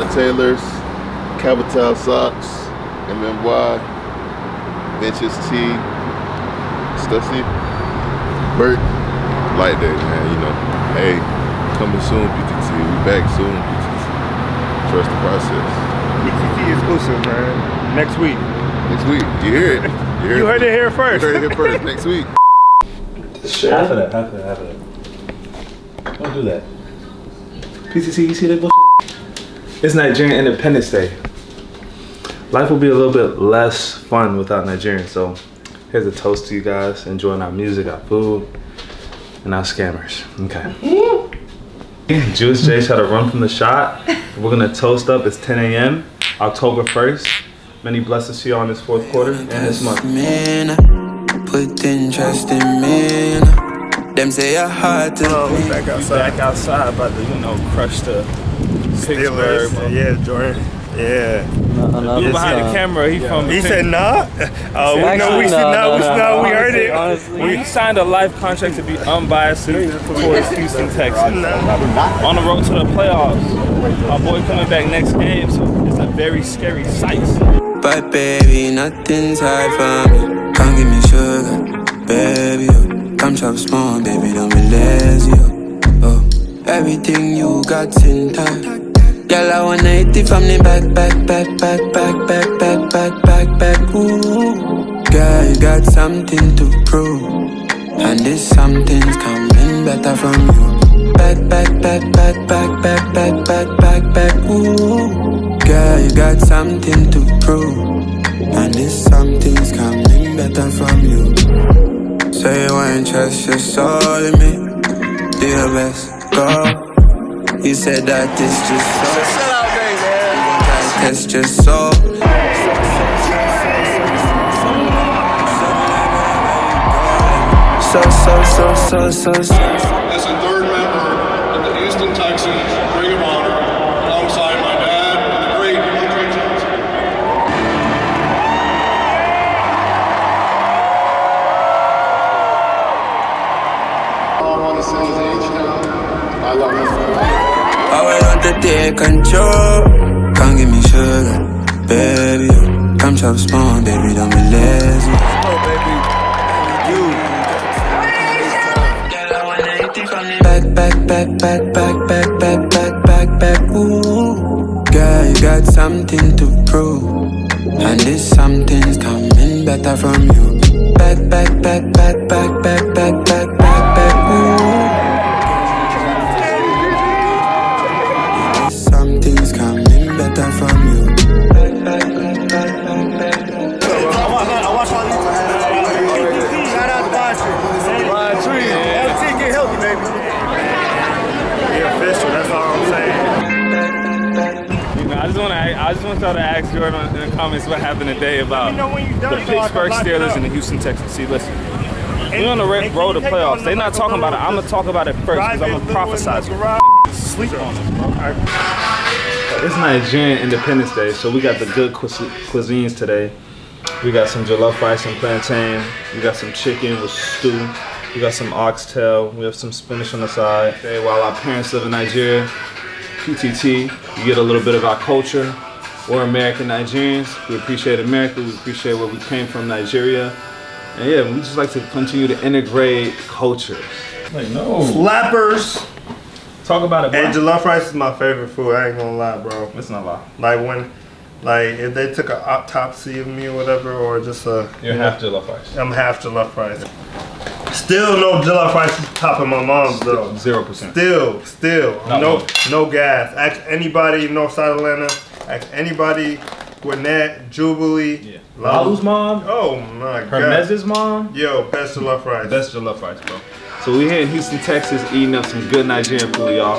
Taylors, Capital Socks, MMY, Ventures T, Stussy, Bert, Light Day, man, you know. Hey, coming soon, PTT. We back soon, PTT. Trust the process. PTT exclusive, man. Next week. Next week. You hear it. You heard it here first. You heard it here first. Next week. Half of that. Don't do that. PTT, you see that bullshit? It's Nigerian Independence Day. Life will be a little bit less fun without Nigerians, so here's a toast to you guys, enjoying our music, our food, and our scammers. Okay. Juice J tried to run from the shot. We're gonna toast up. It's 10 a.m. October 1st. Many blessings to you on this fourth quarter and this month. Put interest in me. Them say you're hard to we back outside, about to, you know, crush the Pittsburgh. Yeah, Jordan. Yeah. Dude behind the camera, he said nah. We heard it. Honestly, we signed a life contract to be unbiased towards Houston, Texas. On the road to the playoffs. My boy coming back next game, so it's a very scary sight. But baby, nothing's hard for me. Come give me sugar, baby. Come chop small, baby, don't be lazy. Oh, everything you got's in time. Girl, I wanna hit it from the back. Ooh, girl, you got something to prove, and this something's coming better from you. Back. Ooh, girl, you got something to prove, and this something's coming better from you. So you ain't trust your soul in me. Do your best, go. You said that it's just so. It's a sellout day, man. It's just so. So. As a third member of the Houston Texans Ring of Honor, alongside my dad, the great Tree Tunsil. All I want to say is H-Town. I love you. I want to take control. Come give me sugar, baby. Come chop small, baby, don't be lazy. Oh, baby. You. Back. Ooh, girl, you got something to prove, and this something's coming better from you. Back. Ooh. Something's coming better from you. Shout out to Tree. LLC, get healthy, baby. Yeah, official, that's all I'm saying. You know, I just want y'all to ask Jordan in the comments what happened today about the Pittsburgh Steelers and the Houston Texans. See, listen. We're on the road to playoffs. They're not talking about it. I'm gonna talk about it first because I'm gonna prophesize. Sleep on it, bro. It's Nigerian Independence Day, so we got the good cuisines today. We got some jollof rice and plantain. We got some chicken with stew. We got some oxtail. We have some spinach on the side. Okay, while our parents live in Nigeria, PTT, you get a little bit of our culture. We're American Nigerians. We appreciate America. We appreciate where we came from, Nigeria. And yeah, we just like to continue to integrate cultures. Like, no. Slappers. Talk about it, bro. And jollof rice is my favorite food. I ain't gonna lie, bro. It's not a lie. Like if they took an autopsy of me or whatever, or just a... You're half jollof rice. I'm half jollof rice. Still no jollof rice is top of my mom's though. 0%. Still. No gas. Ask anybody in North Side Atlanta. Ask anybody. Gwinnett, Jubilee. Yeah. Laolu's mom. Oh my God. Hermez's mom. Yo, best jollof rice. Best jollof rice, bro. So we here in Houston, Texas, eating up some good Nigerian food, y'all.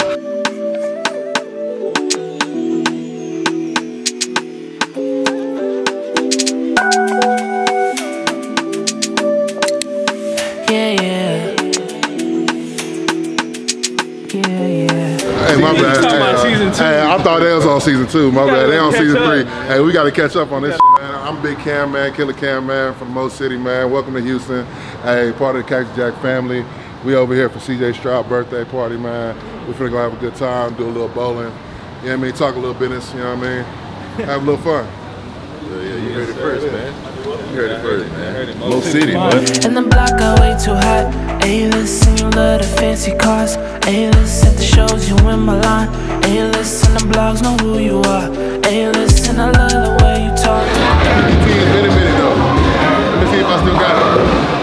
Hey, my bad. Hey, I thought they was on season 2. My bad. They on season 3. Hey, we got to catch up on this shit, man. I'm Big Cam, man. Killer Cam, man, from Mo City, man. Welcome to Houston. Hey, part of the Cactus Jack family. We over here for CJ Stroud birthday party, man. We're finna go have a good time, do a little bowling. You know what I mean? Talk a little business, you know what I mean? Have a little fun. Yeah, you heard it first, man. You heard it first, man. Low City, man. In the block, I way too hot. A-list, and you love the fancy cars. A-list at the shows, you in my line. A-list and the blogs know who you are. A-list, and I love the way you talk. BTT has been a minute, though. Let me see if I still got it.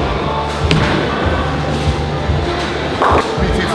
BTT.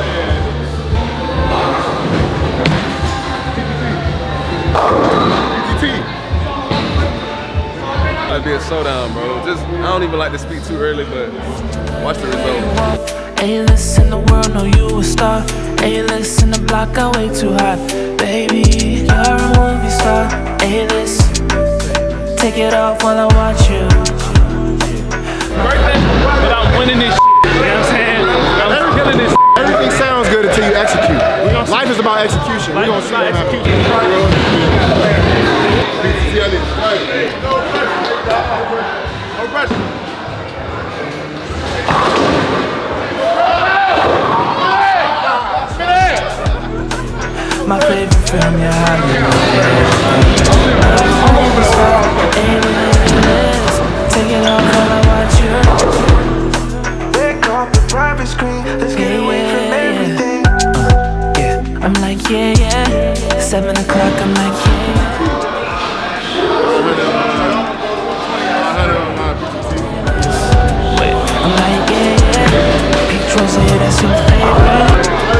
It'd be a showdown, bro. Just, I don't even like to speak too early, but watch the result. A-list in the world, know you a star. A-list in the block, I way too hot. Baby, you're a movie star. A-list, take it off while I watch you. Birthday, but I'm winning this shit. You know what I'm saying? I'm killing this. Everything sounds good until you execute. Life is about execution. We're gonna see that happen. No pressure. My favorite film, yeah, how you know. Take it off while I watch you. Take off the private screen. Let's get away from everything. Yeah, I'm like, yeah. 7 o'clock, I'm like, yeah. I'm like, yeah. Peach Rose, that's your favorite.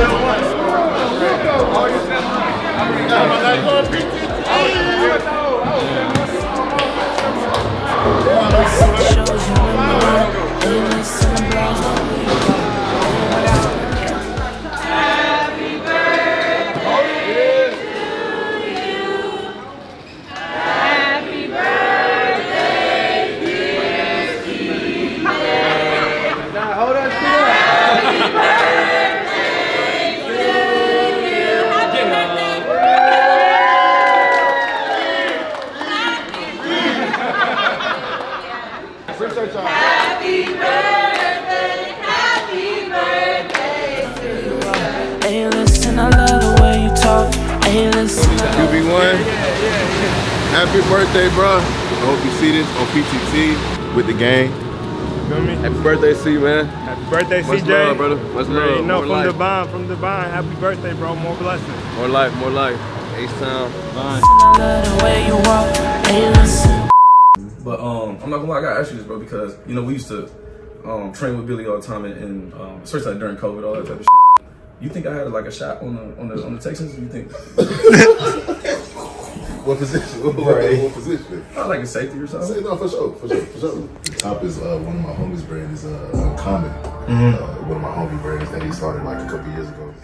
QB1, happy birthday, bro. I hope you see this on PTT with the gang. You feel me? Happy birthday, C, man. Happy birthday, Much CJ. love, brother. Much love. No, More life. from the bond. Happy birthday, bro. More blessings. More life, more life. H-Town. But I'm not gonna lie, I gotta ask you this, bro, because you know we used to train with Billy all the time, and especially like during COVID, all that type of shit. You think I had like a shot on the Texans? You think? What position? What position? Like a safety or something? No, for sure. Top is one of my homies' brand is Uncommon. One of my homie brands that he started like a couple years ago.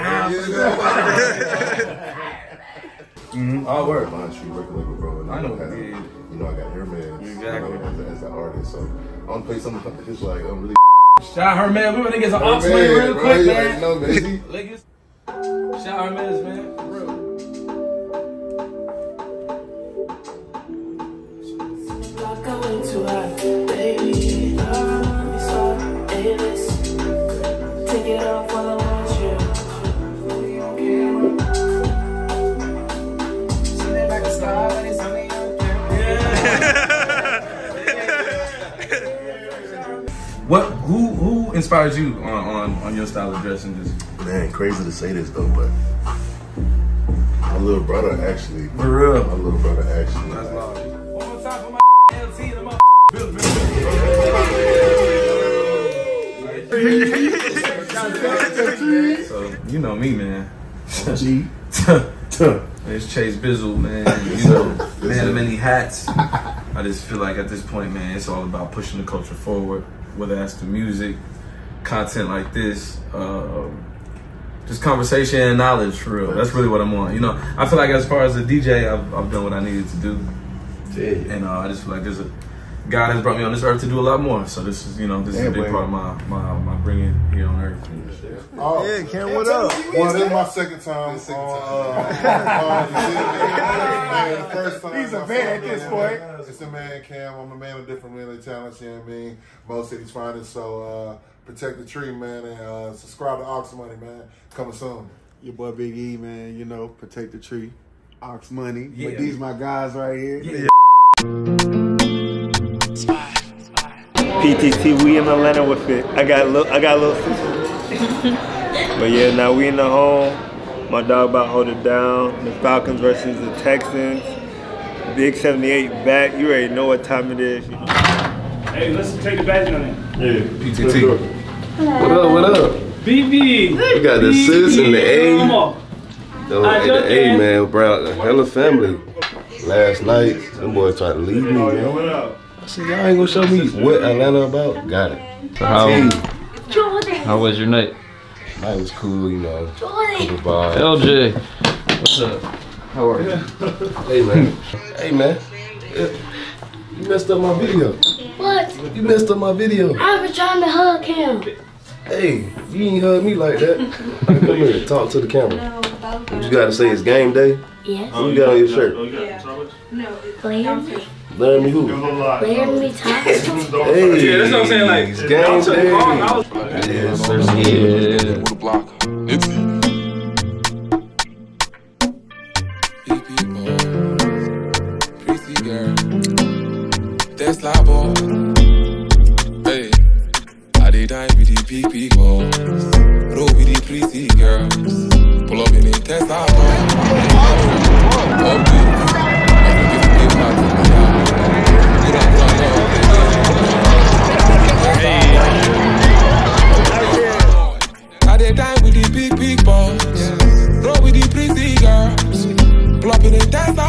All word. Line Street record label, bro. And I know. You know, I got Hermez. Exactly. You know, as the artist, so I want to play something just like really. Shout out Hermez. We want to get some ox money real quick, man. You know, baby. Shout out Hermez, man. For real. Who inspired you on your style of dressing? Just Man, crazy to say this though, but my little brother actually. for real. My little brother actually. That's loud. One more time for my LT, the So you know me, man. G. It's Chase Bizzle, man. You know, man of many hats. I just feel like at this point, man, it's all about pushing the culture forward, whether that's the music, content like this, just conversation and knowledge, for real. That's really what I'm on. You know, I feel like as far as a DJ, I've done what I needed to do. Yeah. And I just feel like there's a God has brought me on this earth to do a lot more. So this is, you know, this is a big part of my bringing here on earth. Oh, yeah, Cam, what up? Well, this is my second time. The first time. He's a man at this point. It's a man, Cam. I'm a man of different many talents, you know what I mean? Most cities find it, so protect the tree, man, and subscribe to Ox Money, man. Coming soon. Your boy Big E, man. You know, protect the tree. Ox money. Yeah. But these my guys right here. Yeah. PTT, we in Atlanta with it. I got a little but yeah, now we in the home. My dog about to hold it down. The Falcons versus the Texans. Big 78 back. You already know what time it is. Hey, let's take the badge on it. Yeah, PTT. What up? BB. We got the sis and the A. The A, man, bro. Hella family. Last night, them boys tried to leave me, man. I said, y'all ain't gonna show me what Atlanta about? Got it. So how was your night? Night was cool, you know. LJ, what's up? How are you? Hey, man. Hey, man. You messed up my video. What? You messed up my video. I was trying to hug him. Hey, you ain't hug me like that. Come here, talk to the camera. What you gotta say, it's game day? Yes. What you got on your shirt? Laremy. Laremy who? Laremy Tunsil. Hey, yeah, that's what I'm saying. Like, it's game day. Yeah. Pretty girl, that's Laolu. Hey, I did die with the big boys, roll with the pretty girls, pull up in the Tesla. I did die with the big boys, roll with the pretty girls, pull up in the Tesla.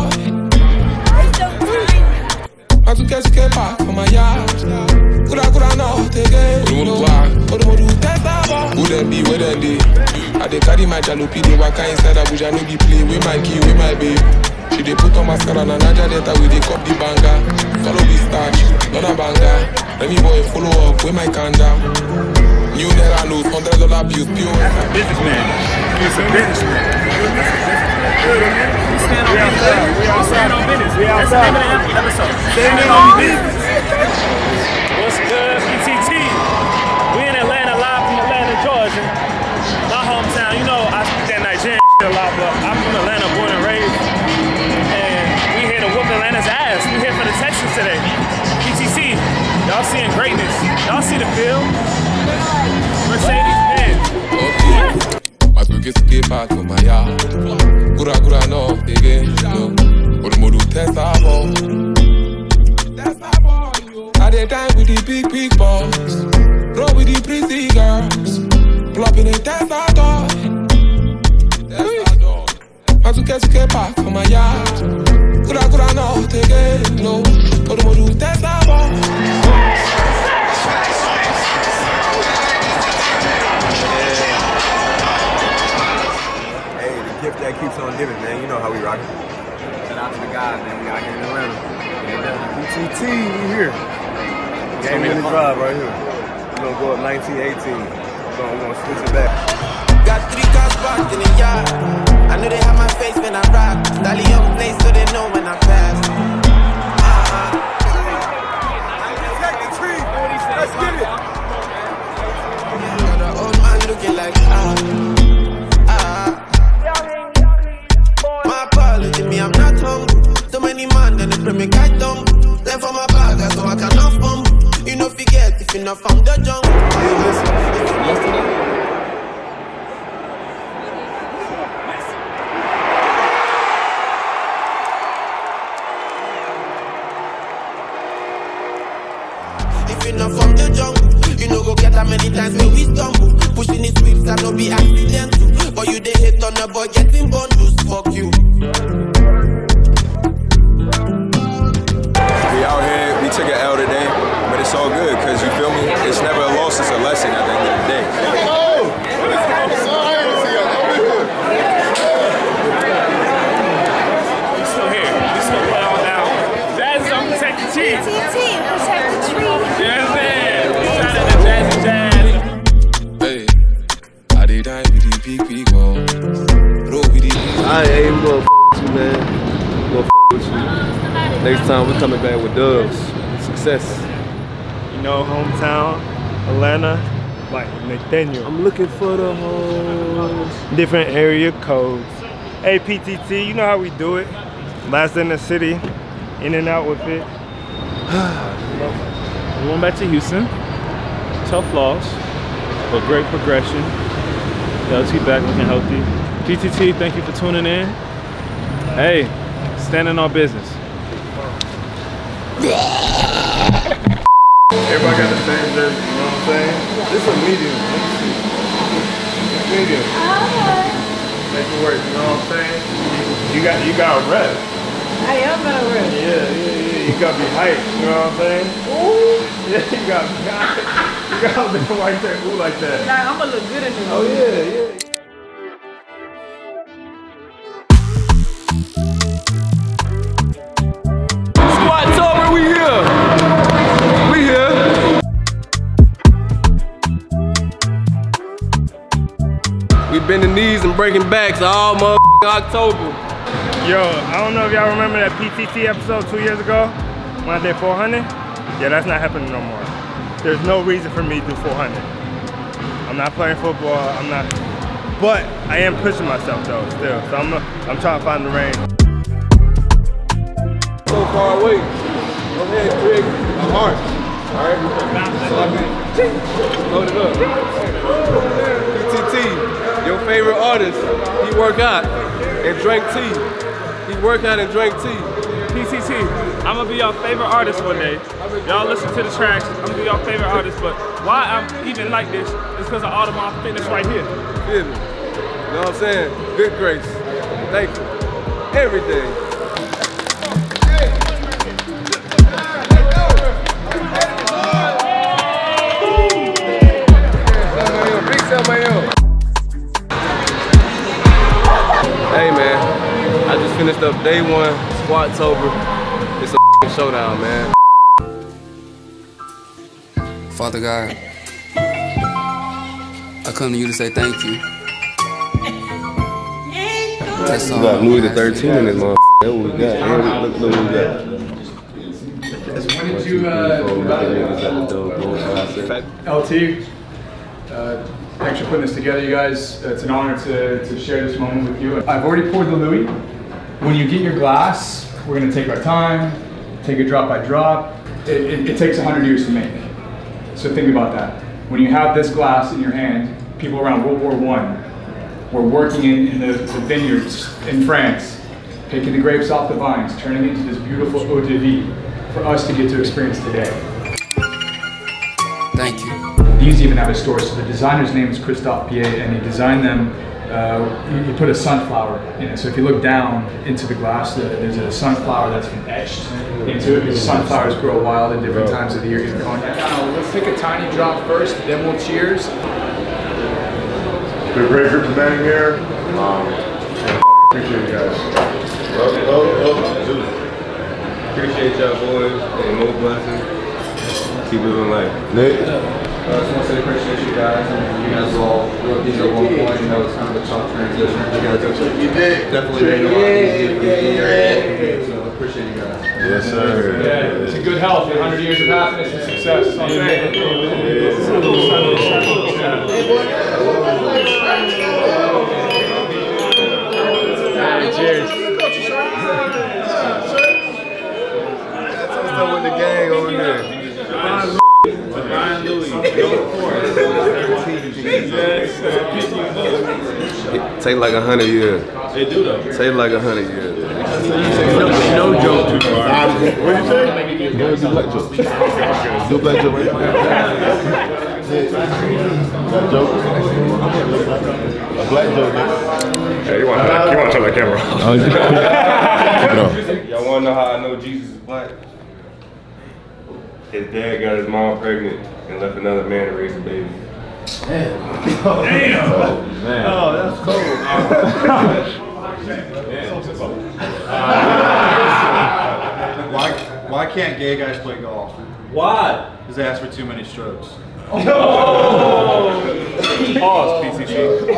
I took a skate park for my yard. Could I know again? Who them be, where them be? I dey carry my jalopy, they waka inside a bush, I know be play with my key, with my babe. She dey put on mascara and Naja data with the cup the banger. Follow the starch, not a banger. Let me boy follow up with my canda. New Naira notes, $100 bills, pure. Businessman. He's a businessman. We stand on business. We outside. That's the name of the episode. Standing on business. What's good, PTT? We in Atlanta, live from Atlanta, Georgia. My hometown. You know, I speak that Nigerian a lot, but I'm from Atlanta, born and raised. And we here to whoop Atlanta's ass. We here for the Texans today. PTT, y'all seeing greatness. Y'all see the field. Mercedes-Benz. I took a skate park for my yard. Gura no again. Modu Tesla. I did time with the big boys, roll with the pretty girls, pull up in the Tesla door. I took a skate park for my yard. Gura no again. Modu Tesla. Gift that keeps on giving, man. You know how we rockin'. Shout out to the guys, man. We out here in Atlanta. PTT, we here. Game in the drive right here. We're gonna go up 19-18. We're gonna switch it back. Got 3 cars parked in the yard. I know they have my face when I rock. Dally young place so they know when I pass. Take the tree. Let's get it. Got an old man looking like I'm not hungry. So many man then they pray me catch down. Left for my bag so I cannot fumble. You know forget if you not from the jungle. If you not from the jungle, you know go get that many times where we stumble. Pushing the sweeps that no be accidental. But you they hit on the boy getting bundles. Fuck you. We out here, we took an L today, but it's all good, because you feel me? It's never a loss, it's a lesson at the end of the day. We still here. We still play on now. Jazz is on Protect the Tree. PTT, Protect the Tree. Yes, man. Shout out to Jazz. Hey, I did die with the big boys. Roll with the. I ain't gonna with you, man. Gonna with you. Next time we're coming back with dubs. Success. You know, hometown, Atlanta, like Nathaniel. I'm looking for the hoes. Different area codes. Hey PTT, you know how we do it. Last in the city, in and out with it. We're going back to Houston. Tough loss, but great progression. LT back looking healthy. PTT, thank you for tuning in. Hey, standing on business. Everybody got the same jersey, you know what I'm saying? This is a medium. Let me see. Medium. Make it work, you know what I'm saying? You got a rep. I am gonna rep. Yeah. You gotta be hyped, you know what I'm saying? Ooh. Yeah, you gotta be hyped. You gotta be right there, ooh, like that. Nah, I'm gonna look good in this. Oh yeah. Squat-tober, we here. We here. We bending knees and breaking backs all motherfucking October. Yo, I don't know if y'all remember that PTT episode 2 years ago when I did 400. Yeah, that's not happening no more. There's no reason for me to do 400. I'm not playing football. I'm not, but I am pushing myself though still. So I'm trying to find the range. So far away. Go ahead, create a heart. All right. Load it up. PTT, your favorite artist. He work out and drink tea. He work out and drink tea. PTT, I'm gonna be your favorite artist one day. Y'all listen to the tracks, I'm gonna be your favorite artist, but why I'm even like this is because of all of my fitness right here. Feel me? You know what I'm saying? Good grace. Thankful. Everything. Hey man, I just finished up day one, Squat-tober. It's a showdown, man. Father God, I come to you to say thank you. That's all. We got Louis the 13 in this motherfucker. That's what we got. Look what we got. When did you LT, thanks for putting this together, you guys. It's an honor to share this moment with you. I've already poured the Louis. When you get your glass, we're gonna take our time, take it drop by drop. It takes 100 years to make. So think about that. When you have this glass in your hand, people around World War I were working in the vineyards in France, picking the grapes off the vines, turning it into this beautiful eau de vie for us to get to experience today. Thank you. These even have a story. So the designer's name is Christophe Piet, and he designed them. He put a sunflower in it. So if you look down into the glass, there's a sunflower that's been etched into it, because sunflowers grow wild at different times of the year. Let's take a tiny drop first, then we'll cheers. Been a great group of men here. Appreciate you guys. Appreciate y'all boys and more blessings. Keep living life. Nick? I just want to say appreciate you guys. I mean, you guys all rookies at one point. You know, it's kind of a tough transition. You guys definitely made a lot easier. So appreciate you guys. Yes, sir. Yeah, it's a good health, 100 years of happiness and success. So I'm saying. Cheers. Still with the gang over here. Take like 100 years. They do though. Take like 100 years. No joke too far. What did you say? Do black joke. Do black joke. Black joke. A black joke. Hey, you want to turn the camera off? Y'all want to know how I know Jesus is black? His dad got his mom pregnant and left another man to raise a baby. Damn. Man. Oh, that's cold. Why can't gay guys play golf? Why? Because they ask for too many strokes. Oh. Pause, PCG.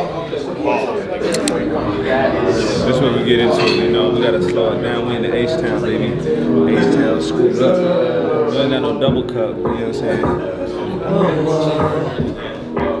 This is what we get into, you know. We gotta slow it down. We in the H-Town, baby. H-Town screwed up. We ain't got no double cup, you know what I'm saying?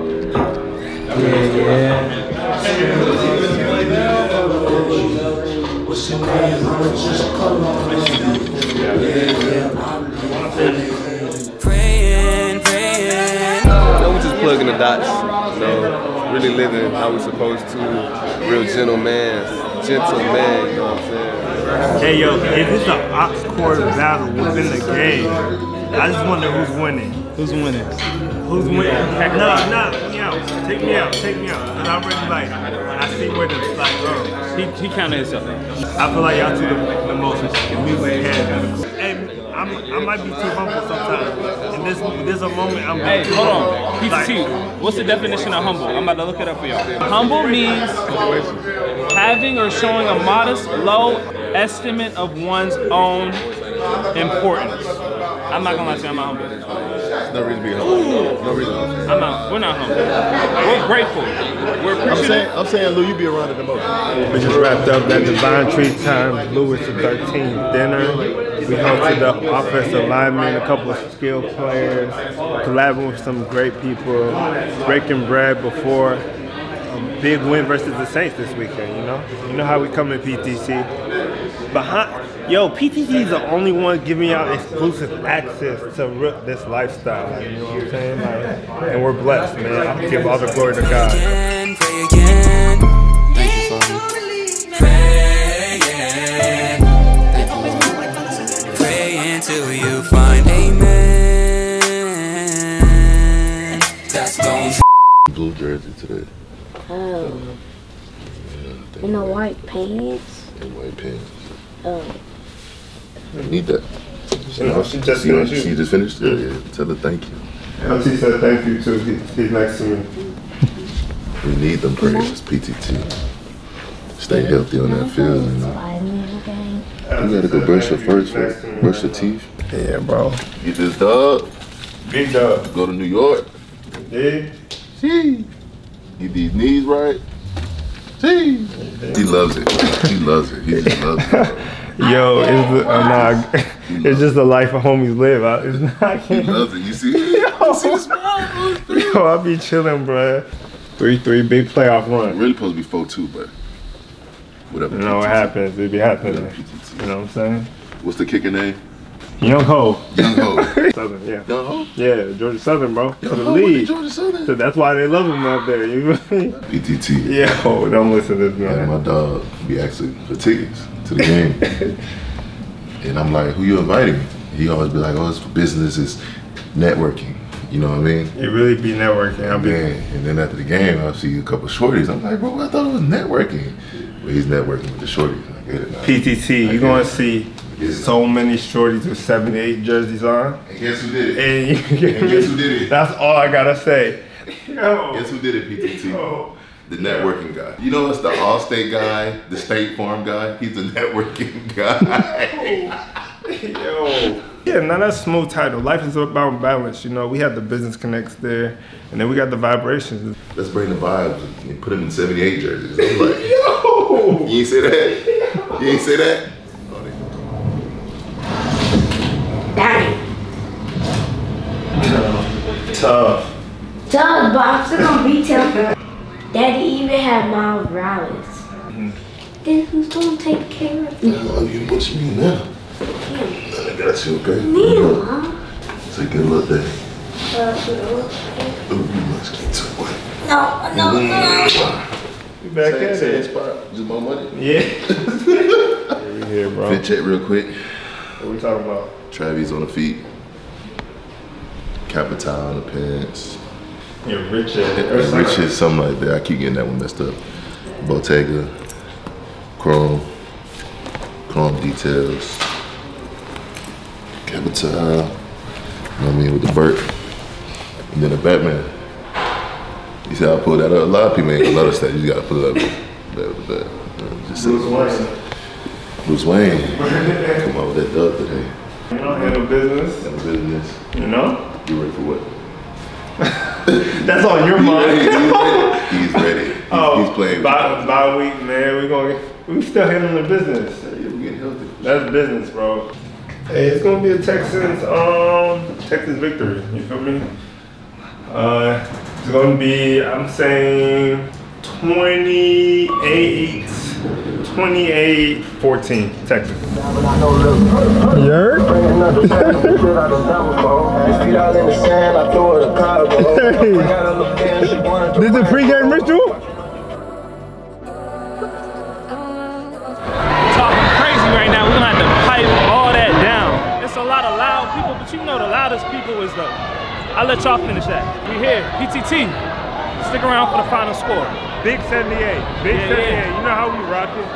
Praying. We just plugging the dots, you know, really living how we supposed to. Real gentleman, you know what I'm saying? Hey yo, if it's an ox cord battle within the game, I just wonder who's winning. Who's winning? Who's winning? Nah, take me out. Cause I'm really like, I see where the like, He counted himself. I feel like y'all two the most music head. And I might be too humble sometimes. And there's a moment I'm Hey, hold on. PTT, what's the definition of humble? I'm about to look it up for y'all. Humble means having or showing a modest, low estimate of one's own importance. I'm not gonna lie to you, I'm not humble. There's no reason to be humble. No reason. We're not humble. We're grateful. We're appreciative. I'm saying, Lou, you be around it the most. We just wrapped up that Divinetree times Louis the 13th dinner. We hosted the offensive linemen, a couple of skill players, collabing with some great people, breaking bread before a big win versus the Saints this weekend, you know? You know how we come in PTC. PTC is the only one giving out exclusive access to this lifestyle, you know what I'm saying? Like, and we're blessed, man. I give all the glory to God. Pray again. Thank you, Father. Pray again. Thank you, Lord. Pray until you find amen. That's don't. Blue jersey today. Oh. And the white pants. And white pants. Oh. I need that. She just finished? Yeah. Tell her thank you. LT said thank you too. He's next to me. We need them prayers, PTT. Stay healthy on that field, you know. You gotta go brush your first, brush your teeth. Yeah, bro. Get this dub. Big dub. Go to New York. Yeah. See. Get these knees right. See. He loves it. He loves it. He just loves it. Yo, it's just the life of homies live. It's not. He loves it. You see? You see the smile? Yo, I be chilling, bro. 3-3, big playoff run. Really supposed to be 4-2, but whatever. You know what happens? It be happening. You know what I'm saying? What's the kicker name? Young Ho. Young Ho. Southern, yeah. Young Ho? Yeah, Georgia Southern, bro. Young For the Ho, league. Georgia Southern. So that's why they love him out there. You feel me? PTT. Yeah, don't listen to this man. And my dog be asking for tickets to the game. And I'm like, who you inviting? He always be like, oh, it's for business, it's networking. You know what I mean? It really be networking. And then after the game, I'll see a couple shorties. I'm like, bro, I thought it was networking. But he's networking with the shorties. I get it now. PTT, you're going to see so many shorties with 78 jerseys on. And guess who did it? And guess who did it? That's all I got to say. Yo. Guess who did it, PTT? Yo. The networking guy. You know, it's the Allstate guy, the State Farm guy. He's the networking guy. Yo. Yeah, now that's a smooth title. Life is about balance. You know, we had the business connects there, and then we got the vibrations. Let's bring the vibes and put them in 78 jerseys. I'm like, yo. You ain't say that? You ain't say that? Daddy. Tough. Tough, but I'm still gonna beat him. Daddy even had Miles Morales. Then who's gonna take care of me? I love you. What you mean now? I got you, okay? Neil, huh? Say good luck, Daddy. Oh, you must keep to away. No. You back at it. Same spot. Just more money. Yeah. We here, bro. Fit check real quick. What we talking about? Travis on the feet. Capital on the pants. Yeah, Richard. Richard, something like that. I keep getting that one messed up. Bottega. Chrome details. Capital. You know what I mean? With the Burt. And then the Batman. You see how I pulled that up? A lot of people ain't gonna notice that. You just gotta pull it up. Just Bruce Wayne. Come out with that dub today. You know, handle business. Handle business. You know? You ready for what? That's on your mind. He's ready. He's playing. Bye week, man. We still handling the business. Yeah, we getting healthy. That's business, bro. Hey, it's gonna be a Texans victory. You feel me? It's gonna be, I'm saying 28-14, Texas. This is the pregame ritual? Talking crazy right now. We're gonna have to pipe all that down. It's a lot of loud people, but you know the loudest people is the. I'll let y'all finish that. We here, PTT. Stick around for the final score. Big 78. Big 78. Yeah. You know how we rock it.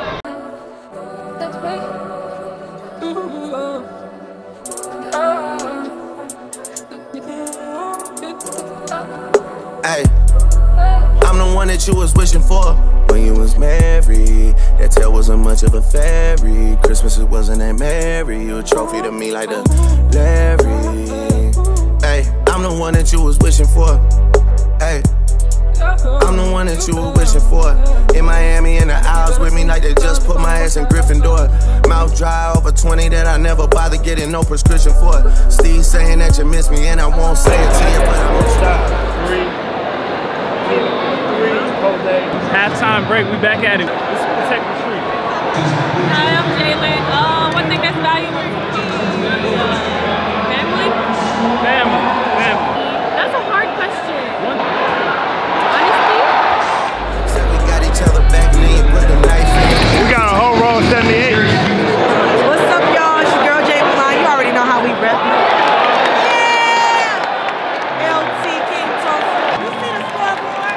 Hey, I'm the one that you was wishing for when you was married. That tail wasn't much of a fairy. Christmas it wasn't that merry. You a trophy to me like the Larry. Hey, I'm the one that you was wishing for. Hey, I'm the one that you were wishing for. In Miami in the aisles with me like they just put my ass in Gryffindor. Mouth dry over 20 that I never bother getting no prescription for. Steve saying that you miss me and I won't say it to you, but I won't stop. 3, 2, 3, halftime break, we back at it. Let's protect the tree. Hi, I'm Jalen. One thing that's valuable to me, family? Family. That's a hard question. Said we got each other back, and then you put the knife in. We got a whole row of 78. What's up, y'all? It's your girl, J. You already know how we rep. Yeah! LT King Tunsil. You see the scoreboard?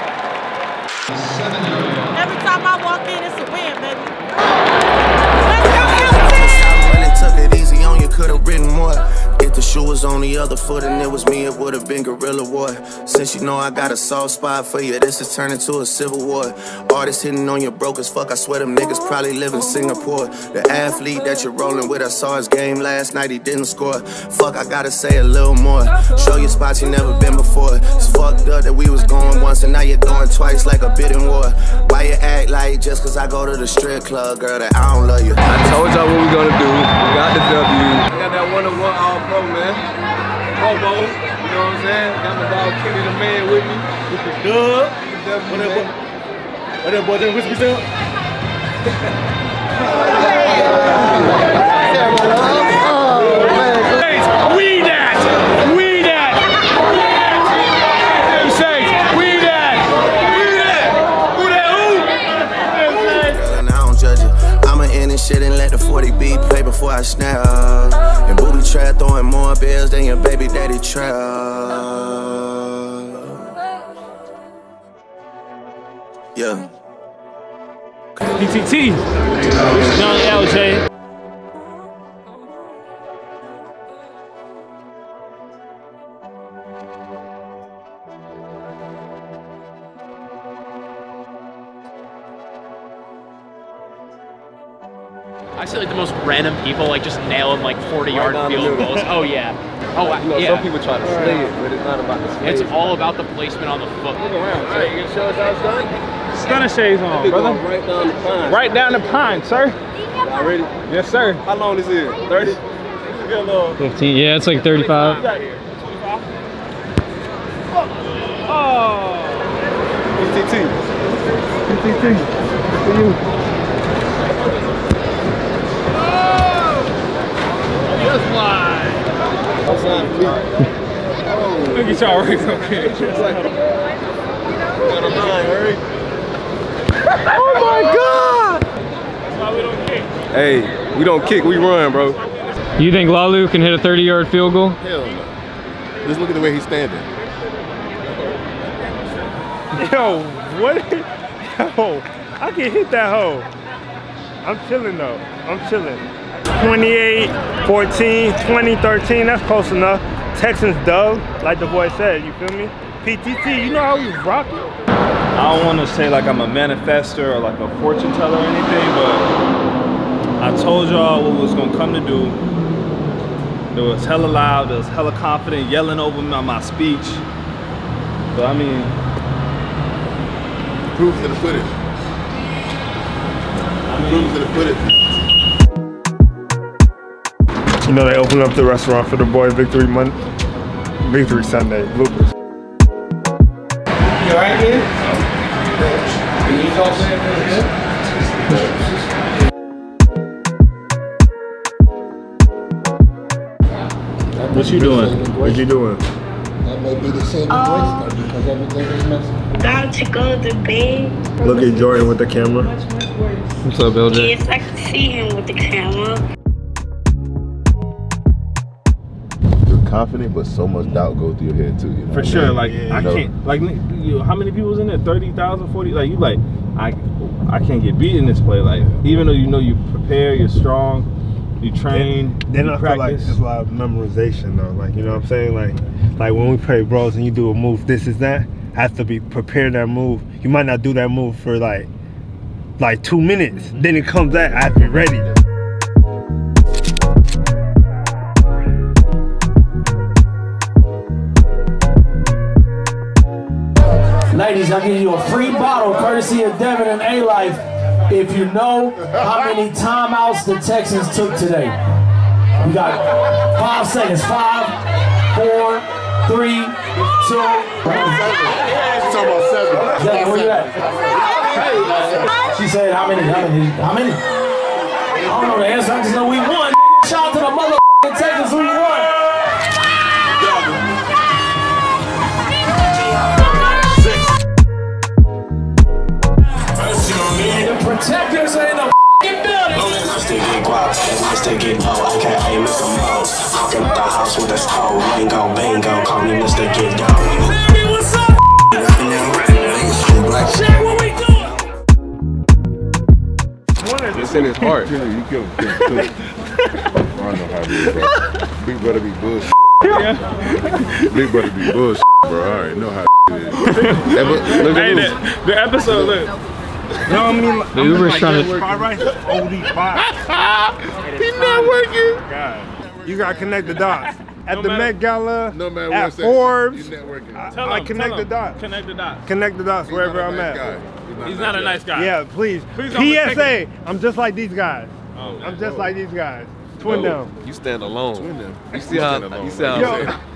Every time I walk in, it's a win, baby. Let's go, LT! When it took it easy on you, could've written more. If the shoe was on the other foot and it was me, it would've been guerrilla war. Since you know I got a soft spot for you, this is turning to a civil war. Artists hitting on you broke as fuck, I swear them niggas probably live in Singapore. The athlete that you're rolling with, I saw his game last night, he didn't score. Fuck, I gotta say a little more. Show you spots you never been before. It's fucked up that we was going once and now you're going twice like a bidding war. Why you act like just cause I go to the strip club, girl, that I don't love you? I told y'all what we gonna do. We got the W. I got that 1-on-1 All-Pro, man. Pro Bowl, you know what I'm saying? Got my dog Kenny the man with me. With the dub. What that boy doing? Whiskey up? We that! We that! We that! Who that? And I don't judge it. I'ma end this shit and let the 40B play before I snap. And booby trap throwing more bills than your baby daddy trap. Yeah. PTT. Young LJ. I see like the most random people like just nailing like 40-yard field goals. Oh yeah. Oh You know, yeah. some people try to slay it, but it's not about the slay. It's all about the placement on the foot. Look around. All right, you gonna show us how it's done? Stunner shades on, brother. Right down the pine. Right down the pine, sir. Y'all ready? Yes, sir. How long is it? 30? 15. Yeah, it's like 35. Oh. PTT. PTT. For you. Just fly. Look at y'all right up here. Oh my God! That's why we don't kick. Hey, we don't kick, we run, bro. You think Laolu can hit a 30-yard field goal? Hell no. Just look at the way he's standing. Yo, what? Yo, I can hit that hole. I'm chilling though. I'm chilling. 28-14, 20-13, that's close enough. Texans dub, like the boy said, you feel me? PTT, you know how we rock it? I don't want to say like I'm a manifester or like a fortune teller or anything, but I told y'all what was gonna come to do. It was hella loud, it was hella confident, yelling over me on my speech. But I mean, proof to the footage. Proof to the footage. You know they opened up the restaurant for the boy Victory Sunday, bloopers. alright, kid? Can you talk to What you doing? What you doing? That may be the saving grace though, because everything is messy. About to go to bed. Look at Jordan with the camera. What's up, LJ? Yes, I can see him with the camera. You're confident, but so much doubt goes through your head too. You know? For sure, like Yeah, I can't. Like, how many people was in there? 30,000, 40. Like you, like I can't get beat in this play. Like even though you know you prepare, you're strong, you train. Then you I feel like it's a lot of memorization though. Like, you know what I'm saying? Like when we play bros and you do a move, this is that. Have to be prepared that move. You might not do that move for like 2 minutes. Then it comes back. I have to be ready. Ladies, I'll give you a free bottle courtesy of Devin and A-Life if you know how many timeouts the Texans took today. We got 5 seconds. 5, 4, 3, 2. Talking about 7. Devin, where you at? She said how many? How many? I don't know the answer. I just know we won. Shout out to the motherfucking Texans who won. The protectors ain't the f***ing building. Still get guap, still get low. I can't aim at the most. Walking up the house with a stove. Bingo, bingo, call me Mr. Get Down. Laremy, what's up? Shit, what we doing? It's in his heart. You killed him. I know how it is, bro. Big brother be bullshit. Big brother be bullshit, bro. I already know how it is. Look at this. The episode, look. No, I mean, Dude, we were trying to. fried rice, OD5. He's not working. God, you gotta connect the dots. At the Met Gala, no matter at what's Forbes, you networking. I connect the dots. Connect the dots. Connect the dots wherever I'm at. He's not a nice guy. Yeah, please. PSA, I'm just like these guys. I'm just like these guys. Twin them. You stand alone. Twin them. You see how? Yo,